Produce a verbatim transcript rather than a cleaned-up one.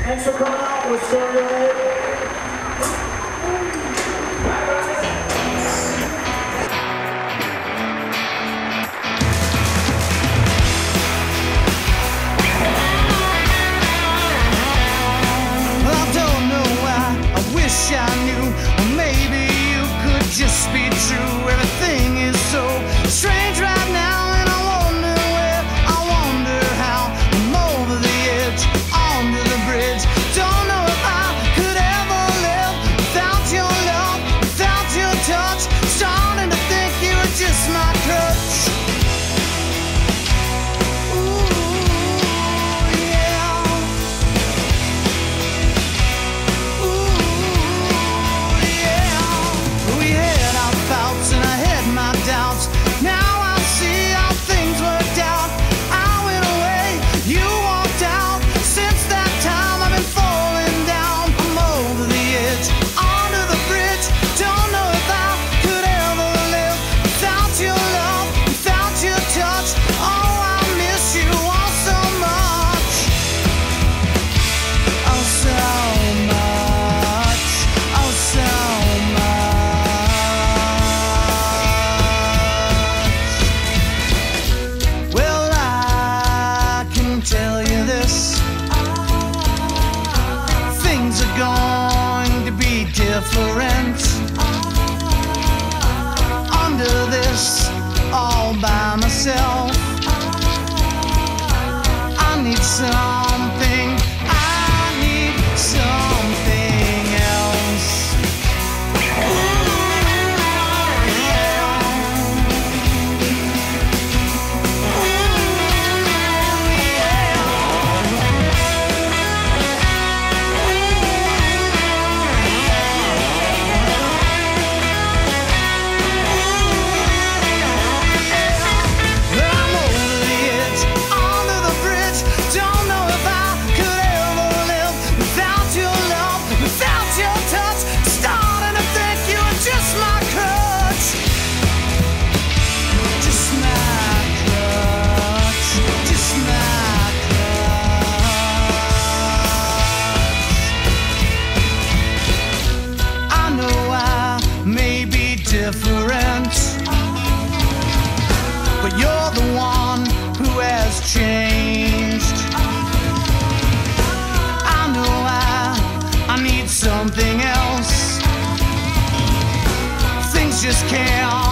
Thanks for coming out with Stereo eight. I knew, or maybe you could just be true. Everything is so strange right now, and I wonder where, I wonder how. I'm over the edge, onto the bridge. Don't know if I could ever live without your love, without your touch. Starting to think you were just my crutch. Different under this, all by myself. I need something, I need something else. Different, but you're the one who has changed. I know I, I need something else. Things just can't